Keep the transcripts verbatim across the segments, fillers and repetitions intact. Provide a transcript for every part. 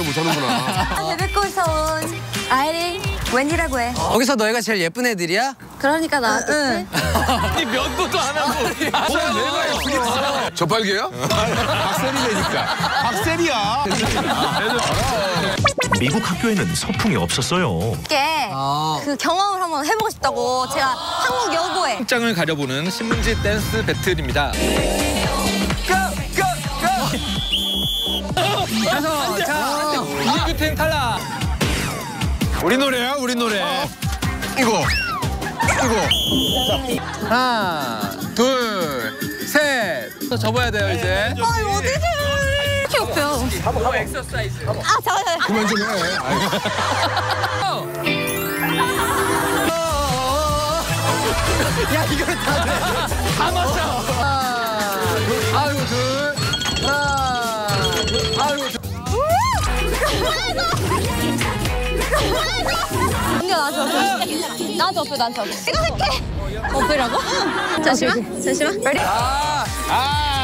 말 못하는구나. 베베코에서 온 아이린 웬디라고 해. 거기서 너희가 제일 예쁜 애들이야? 그러니까 나왔겠지? 니 면도도 안 하고. 저팔계야? 박세리니까. 박세리야. 미국 학교에는 서풍이 없었어요. 이게 아. 그 경험을 한번 해보고 싶다고 제가 한국 여고에 입장을 가려보는 신문지 댄스 배틀입니다. 그래서 자, 이규팀 탈락. 우리 노래야, 우리 노래. 이거. 이거. 하나, 둘, 셋. 또 접어야 돼요 이제. 아 이거 어디지? 귀엽죠? 뭐 엑서사이즈. 아 잠깐 잠깐. 그만 좀 해. 야 이걸 다 돼. 다 맞춰. 아이고 둘. 하나. 아이고 둘. 은규 나한테 어플. 나한테 어플 나한테 어플. 이거 할게. 어플이라고? 잠시만 잠시만. 레디? 아. 아.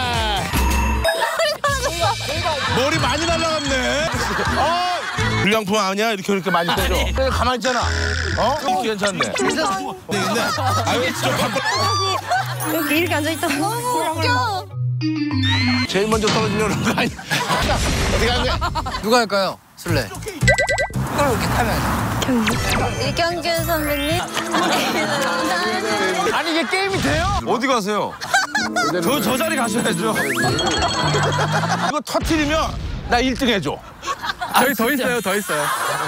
머리 많이 날라갔네. 어. 불량품 아니야? 이렇게 이렇게 많이 빼줘. 그래, 가만히 있잖아. 어? 이렇게 괜찮네. 네, 근데. 아유, 좀 바꿔. 여기 이렇게 앉아있다. 너무 웃겨. 제일 먼저 떨어지려는 거 아니야? 어떻게 하는 거야? 누가 할까요? 술래. 이걸 이렇게 타면. 이경준 선배님. 아니, 이게 게임이 돼요? 어디 가세요? 저, 저 자리 가셔야죠. 이거 터트리면 나 일 등 해줘. 저희 더 있어요, 더 있어요.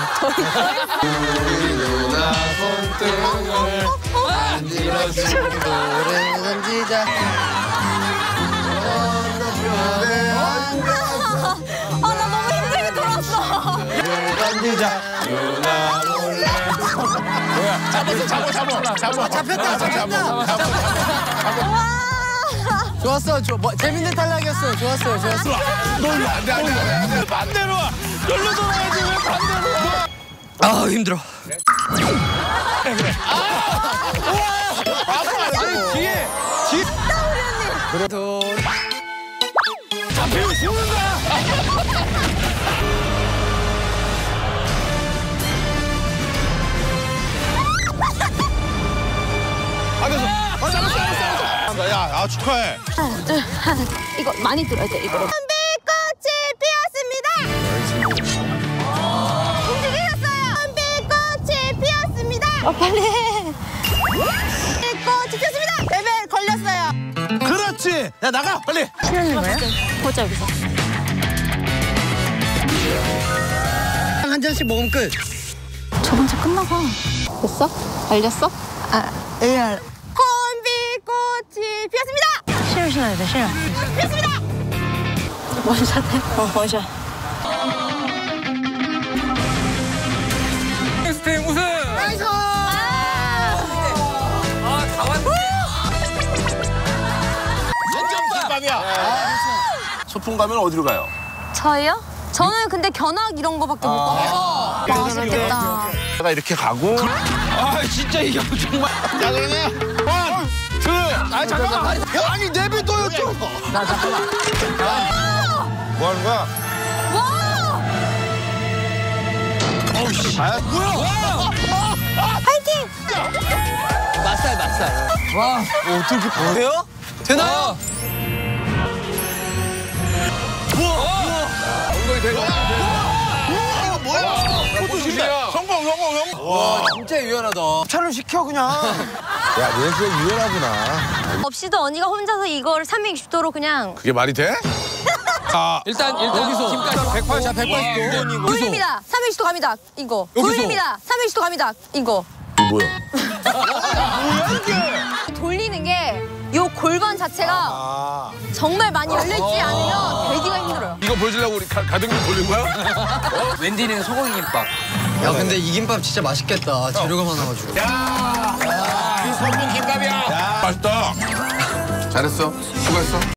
누나 손등을 만들어주는 노래 던지자. 아 나 너무 힘들게 돌았어. 던지자. 누나 몰래. 뭐야? 잡았어, 잡아, 잡아. 잡아. 잡혔다, 잡혔다. 와. 좋았어, 좋아. 뭐, 재밌는 탈락이었어요. 좋았어요, 좋았어. 너 이거 안 돼, 안 돼, 안 돼. 반대로 와. 절로 돌아야지, 왜 반대로 와? 아 힘들어. 아니, 뒤에. 뒤에. 그래도 잡히고 죽는 거야. 아, 됐어. 아, 잡았어, 잡았어, 잡았어. 야, 아, 축하해. 하나 둘 하나. 이거 많이 들어야 돼 이거. 한빛꽃이 피었습니다. 움직이셨어요. 한빛꽃이 피었습니다. 어 빨리 해. 한빛꽃이 피었습니다. 레벨 걸렸어요. 그렇지. 야, 나가, 빨리. 신하는 거예요? 보자 여기서. 한 잔씩 먹으면 끝. 저번 주 끝나가. 됐어? 알렸어? 아, 예. 콤비꽃이 피었습니다. 신을 신어야 돼, 신을. 피었습니다. 원샷해? 어, 원샷. 팀 우승. 나이스! 아, 다 왔네. 소풍감이야. 소풍 가면 어디로 가요? 저요? 저는 근데 견학 이런 거밖에 못 가요. 맛있겠다. 내가 이렇게 가고. 아, 진짜 이게 정말. 자, 그러면 원, 둘. 아, 잠깐만. 아니, 내비둬요 좀. 나 잠깐만. 뭐 하는 거야? 와! 어우, 씨. 아, 뭐야? 파이팅! 맛살, 맛살. 와, 뭐 어떻게 보여요? 되나요? 엉덩이 대고. 우와, 뭐야? 포토슛이야. 성공, 성공, 성공. 와, 진짜 유연하다. 차를 시켜 그냥. 야, 얘 진짜 유연하구나. 없이도 언니가 혼자서 이걸 삼백육십 도로 그냥 그게 말이 돼? 아, 일단 일단 여기서. 팀까지 백팔십. 자, 백팔십 도. 돌립니다. 삼백육십 도 갑니다. 이거. 여기서. 돌립니다. 삼백육십 도 갑니다. 이거. 이게 뭐야? 뭐야, 이게? 돌리는 게 요 골반 자체가 아. 정말 많이 열려있지 않으면 되기가 힘들어요. 이거 보여주려고 우리 가, 가등기 돌린 거야? 웬디는 소고기 김밥. 야, 근데 이 김밥 진짜 맛있겠다. 재료가 많아가지고. 야, 이 소풍 김밥이야. 맛있다. 잘했어. 수고했어.